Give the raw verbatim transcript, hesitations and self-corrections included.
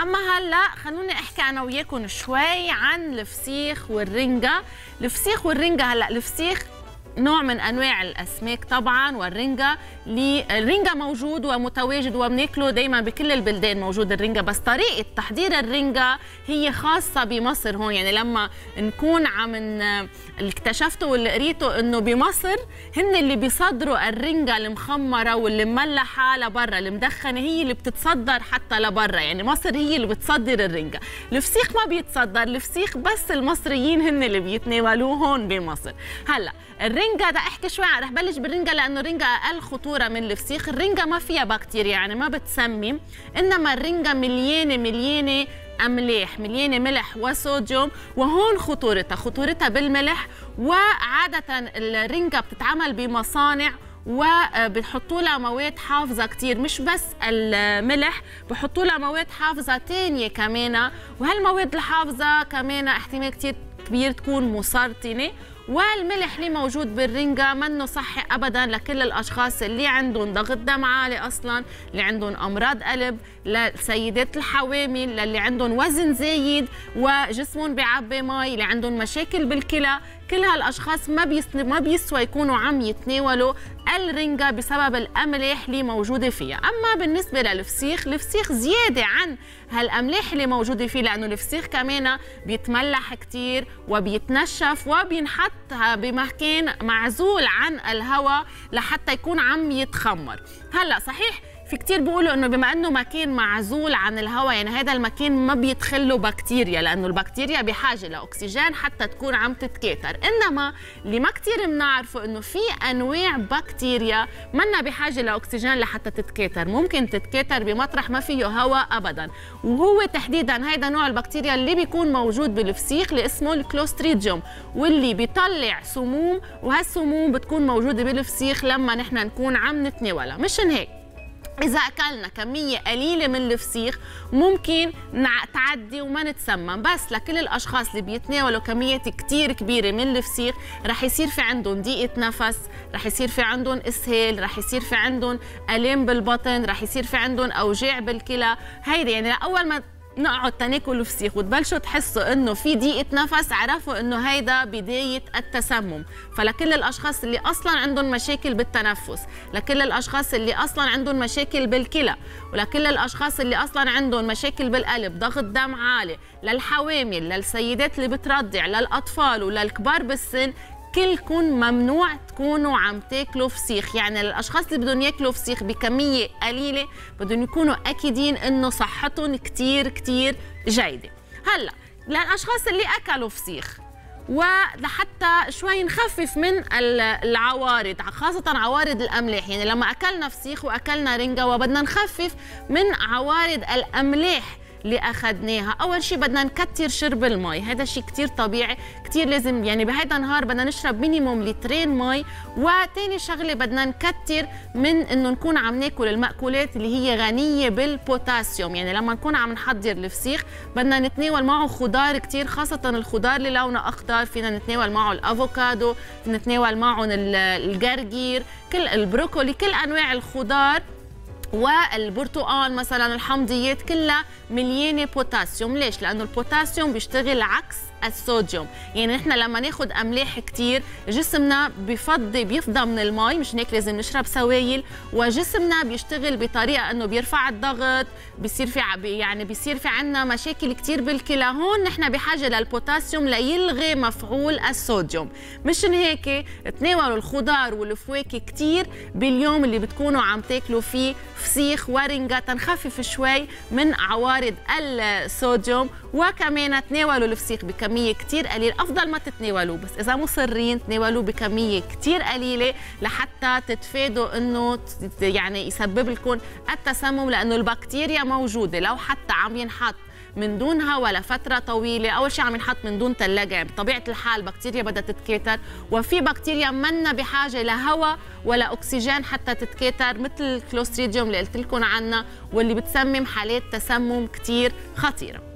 اما هلا خلوني احكي انا وياكم شوي عن الفسيخ والرنجة. الفسيخ والرنجة، هلا الفسيخ نوع من انواع الاسماك طبعا، والرنجة الرنجة موجود ومتواجد وبناكله دائما بكل البلدان، موجود الرنجة، بس طريقة تحضير الرنجة هي خاصة بمصر هون. يعني لما نكون عم اكتشفتوا واللي قريته انه بمصر هن اللي بيصدروا الرنجة المخمرة واللي مملحة لبرا، المدخنة هي اللي بتتصدر حتى لبرا، يعني مصر هي اللي بتصدر الرنجة. الفسيخ ما بيتصدر، الفسيخ بس المصريين هن اللي بيتناولوه هون بمصر. هلا الرنجة بدي احكي شوي، رح بلش بالرنجة لانه الرنجة اقل خطورة من الفسيخ. الرنجة ما فيها بكتيريا يعني ما بتسمم، انما الرنجة مليانة مليانة املاح، مليانة ملح وصوديوم، وهون خطورتها خطورتها بالملح. وعادة الرنجة بتتعمل بمصانع وبحطوا لها مواد حافظة كتير، مش بس الملح، بحطوا لها مواد حافظة تانية كمان، وهالمواد الحافظة كمان احتمال كتير كبير تكون مسرطنة. والملح اللي موجود بالرنجة منه صحي ابدا لكل الاشخاص اللي عندهم ضغط دم عالي اصلا، اللي عندهم امراض قلب، للسيدات الحوامل، للي عندهم وزن زايد وجسمهم بيعبي مي، اللي عندهم مشاكل بالكلى. كل هالاشخاص ما بيس... ما بيسوى يكونوا عم يتناولوا الرنجة بسبب الاملاح اللي موجوده فيها. اما بالنسبه للفسيخ، الفسيخ زياده عن هالاملاح اللي موجوده فيه، لانه الفسيخ كمان بيتملح كثير وبيتنشف وبينحط بمكان معزول عن الهواء لحتى يكون عم يتخمر. هلا صحيح في كتير بيقولوا انه بما انه مكان معزول عن الهواء يعني هذا المكان ما بيدخله بكتيريا، لانه البكتيريا بحاجه لاكسجين حتى تكون عم تتكاثر. انما اللي ما كتير بنعرفه انه في انواع بكتيريا منا بحاجه لاكسجين لحتى تتكاثر، ممكن تتكاثر بمطرح ما فيه هواء ابدا، وهو تحديدا هيدا نوع البكتيريا اللي بيكون موجود بالفسيخ اللي اسمه الكلوستريديوم، واللي بيطلع سموم، وهالسموم بتكون موجوده بالفسيخ لما نحن نكون عم نتناولها. مشان هيك إذا أكلنا كمية قليلة من الفسيخ ممكن تعدي وما نتسمم، بس لكل الأشخاص اللي بيتناولوا كميات كتير كبيرة من الفسيخ رح يصير في عندهم ضيقة نفس، رح يصير في عندهم إسهال، رح يصير في عندهم آلام بالبطن، رح يصير في عندهم أوجاع بالكلى. هيدي يعني أول ما نقعد تناكل فسيخ وتبلشوا تحسوا انه في ضيقه نفس، عرفوا انه هيدا بدايه التسمم. فلكل الاشخاص اللي اصلا عندهم مشاكل بالتنفس، لكل الاشخاص اللي اصلا عندهم مشاكل بالكلى، ولكل الاشخاص اللي اصلا عندهم مشاكل بالقلب، ضغط دم عالي، للحوامل، للسيدات اللي بترضع، للاطفال وللكبار بالسن، كلكم ممنوع تكونوا عم تاكلوا فسيخ. يعني الاشخاص اللي بدهم ياكلوا فسيخ بكميه قليله بدهم يكونوا اكيدين انه صحتهم كتير كتير جيده. هلا للاشخاص اللي اكلوا فسيخ ولحتى شوي نخفف من العوارض، خاصة عوارض الأملاح، يعني لما أكلنا فسيخ وأكلنا رنجة وبدنا نخفف من عوارض الأملاح اللي اخذناها، اول شيء بدنا نكتر شرب المي، هذا شيء كثير طبيعي، كثير لازم يعني بهيدا النهار بدنا نشرب مينيموم لترين مي. وثاني شغله بدنا نكتر من انه نكون عم ناكل المأكولات اللي هي غنيه بالبوتاسيوم، يعني لما نكون عم نحضر الفسيخ بدنا نتناول معه خضار كثير، خاصه الخضار اللي لونه اخضر، فينا نتناول معه الافوكادو، نتناول معه الجرجير، كل البروكولي، كل انواع الخضار، والبرتقال مثلا، الحمضيات كلها مليانه بوتاسيوم. ليش؟ لانه البوتاسيوم بيشتغل عكس الصوديوم، يعني نحن لما ناخذ املاح كثير جسمنا بفضي بيفضى من المي، مش هيك لازم نشرب سوائل، وجسمنا بيشتغل بطريقه انه بيرفع الضغط، بيصير في يعني بيصير في عندنا مشاكل كثير بالكلى. هون نحن بحاجه للبوتاسيوم ليلغي مفعول الصوديوم. مشان هيك تناولوا الخضار والفواكه كثير باليوم اللي بتكونوا عم تاكلوا فيه فسيخ ورنجة تنخفف شوي من عوارض الصوديوم. وكمان تناولوا الفسيخ بكمية كتير قليلة، أفضل ما تتناولوه، بس إذا مصرين تناولوه بكمية كتير قليلة لحتى تتفادوا إنه يعني يسبب لكم التسمم، لأنه البكتيريا موجودة. لو حتى عم ينحط من دون هواء لفترة طويلة، أول شيء عم ينحط من دون ثلاجة، يعني بطبيعة الحال بكتيريا بدها تتكاثر، وفي بكتيريا منا بحاجة لهواء ولا أكسجين حتى تتكاثر، مثل الكلوستريديوم اللي قلت لكم عنها، واللي بتسمم حالات تسمم كتير خطيرة.